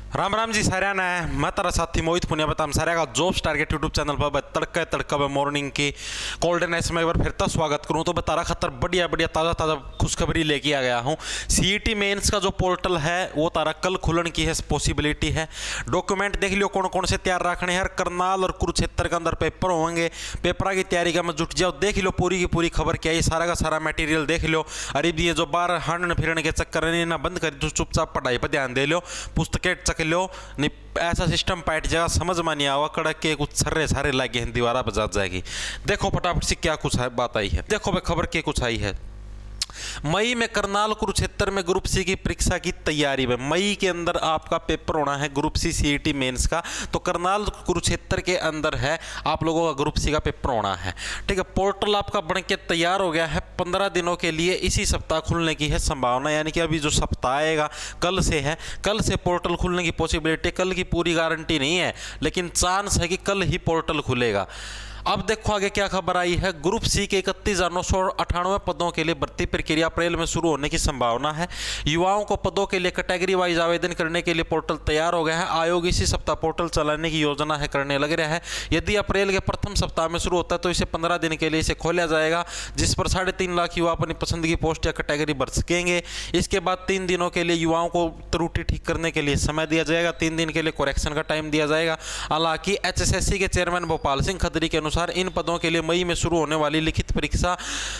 राम राम जी सारे ने मैं तारा साथी मोहित पुनिया बताम सारे का जॉब्स टारगेट यूट्यूब चैनल पर तड़का तड़का मॉर्निंग की कोल्डन एस में एक बार फिर तो स्वागत करूं। तो तारा खतर बढ़िया बढ़िया ताज़ा ताज़ा खुशखबरी लेके आ गया हूं। सीईटी मेंस का जो पोर्टल है वो तारा कल खुलने की है पॉसिबिलिटी है। डॉक्यूमेंट देख लियो कौन कौन से तैयार रखने हैं। करनाल और कुरुक्षेत्र के अंदर पेपर होंगे, पेपर की तैयारी का मैं जुट जाओ। देख लो पूरी की पूरी खबर क्या है, सारा का सारा मटेरियल देख लो। अरे ये जो बाहर हरण फिरने के चक्कर ना बंद कर दो, चुपचाप पढ़ाई पर ध्यान दे लो, पुस्तकें चक लो। नहीं ऐसा सिस्टम पैट जाएगा समझ में नहीं आवा, कड़क के कुछ सर्रे सारे लगे हैं, दीवारा बजा जाएगी। देखो फटाफट से क्या कुछ है बात आई है। देखो भाई खबर क्या कुछ आई है। मई में करनाल कुरुक्षेत्र में ग्रुप सी की परीक्षा की तैयारी में मई के अंदर आपका पेपर होना है ग्रुप सी सीईटी मेंस का। तो करनाल कुरुक्षेत्र के अंदर है आप लोगों का ग्रुप सी का पेपर होना है। ठीक है, पोर्टल आपका बन के तैयार हो गया है। 15 दिनों के लिए इसी सप्ताह खुलने की है संभावना, यानी कि अभी जो सप्ताह आएगा कल से है, कल से पोर्टल खुलने की पॉसिबिलिटी। कल की पूरी गारंटी नहीं है लेकिन चांस है कि कल ही पोर्टल खुलेगा। अब देखो आगे क्या खबर आई है। ग्रुप सी के 31,998 पदों के लिए भर्ती प्रक्रिया अप्रैल में शुरू होने की संभावना है। युवाओं को पदों के लिए कैटेगरी वाइज आवेदन करने के लिए पोर्टल तैयार हो गया है। आयोग इसी सप्ताह पोर्टल चलाने की योजना है, करने लग रहा है। यदि अप्रैल के प्रथम सप्ताह में शुरू होता है तो इसे 15 दिन के लिए इसे खोला जाएगा, जिस पर 3.5 लाख युवा अपनी पसंद की पोस्ट या कैटेगरी भर सकेंगे। इसके बाद 3 दिनों के लिए युवाओं को त्रुटि ठीक करने के लिए समय दिया जाएगा, 3 दिन के लिए करेक्शन का टाइम दिया जाएगा। हालांकि HSSC के चेयरमैन भोपाल सिंह खत्री के अनुसार इन पदों के लिए मई में शुरू होने वाली लिखित परीक्षा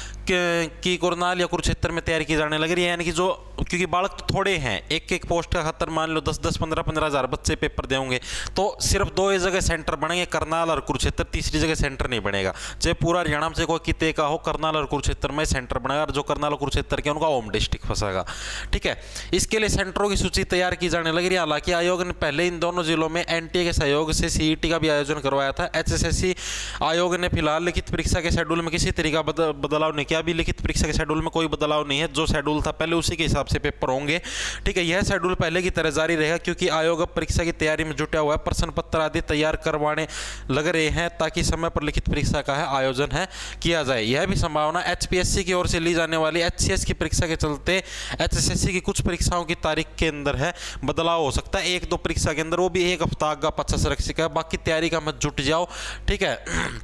की करनाल या कुरुक्षेत्र में तैयारी की जाने लग रही है। यानी कि जो क्योंकि बालक तो थोड़े हैं, एक एक पोस्ट का खतर मान लो 10-10, 15-15 हज़ार बच्चे पेपर देंगे, तो सिर्फ 2 ही जगह सेंटर बनेंगे, करनाल और कुरुक्षेत्र। तीसरी जगह सेंटर नहीं बनेगा। चाहे पूरा हरियाणा में कोई किते का हो, करनाल और कुरुक्षेत्र में सेंटर बनेगा, और जो करनाल और कुरुक्षेत्र के उनका होम डिस्ट्रिक्ट फंसेगा। ठीक है, इसके लिए सेंटरों की सूची तैयार की जाने लग रही है। हालांकि आयोग ने पहले इन दोनों जिलों में NTA के सहयोग से सीईटी का भी आयोजन करवाया था। HSSC आयोग ने फिलहाल लिखित परीक्षा के शेड्यूल में किसी तरीका बदलाव नहीं किया। अभी लिखित परीक्षा के शेड्यूल में कोई बदलाव नहीं है, जो शेड्यूल था पहले उसी के हिसाब से पेपर होंगे। ठीक है, यह शेड्यूल पहले की तरह जारी रहेगा, क्योंकि आयोग अब परीक्षा की तैयारी में जुटा हुआ है। प्रश्न पत्र आदि तैयार करवाने लग रहे हैं ताकि समय पर लिखित परीक्षा का आयोजन किया जाए। यह भी संभावना HPSC की ओर से ली जाने वाली HCS की परीक्षा के चलते HSSC की कुछ परीक्षाओं की तारीख के अंदर बदलाव हो सकता है। 1-2 परीक्षा के अंदर, वो भी 1 हफ्ता का 50 रख है। बाकी तैयारी का मत जुट जाओ। ठीक है,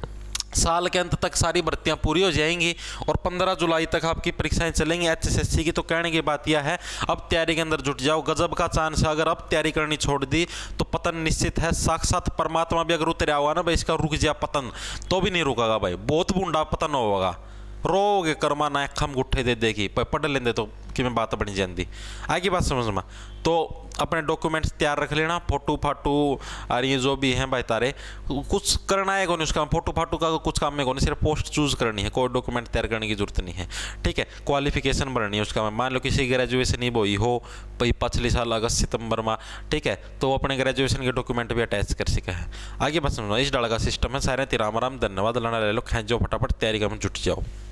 साल के अंत तक सारी भर्तियां पूरी हो जाएंगी और 15 जुलाई तक आपकी परीक्षाएं चलेंगी HSSC की। तो कहने की बात यह है, अब तैयारी के अंदर जुट जाओ। गजब का चांस है, अगर अब तैयारी करनी छोड़ दी तो पतन निश्चित है। साक्षात परमात्मा भी अगर उतरा हुआ ना भाई, इसका रुक गया पतन तो भी नहीं रुकेगा भाई, बहुत बूंदा पतन होगा। रोगे कर्मा ना खम गुट्ठे दे देगी, पढ़ लेंदे तो कि मैं बात बनी जाती। आगे बात समझ में। तो अपने डॉक्यूमेंट्स तैयार रख लेना, फोटो फाटू और ये जो भी हैं भाई तारे, कुछ करना है कौन उसका, फोटो फाटू का कुछ काम में कौन, सिर्फ पोस्ट चूज करनी है, कोई डॉक्यूमेंट तैयार करने की जरूरत नहीं है। ठीक है, क्वालिफिकेशन भरनी है उसका। मान लो किसी ग्रेजुएशन ही बोई हो भाई पिछले साल अगस्त सितंबर में, ठीक है, तो अपने ग्रेजुएशन के डॉक्यूमेंट भी अटैच कर सके हैं। आगे बस समझो, इस डाल का सिस्टम है। सारे राम राम, धन्यवाद। लड़ा ले लो, खेच जाओ फटाफट, तैयारी का जुट जाओ।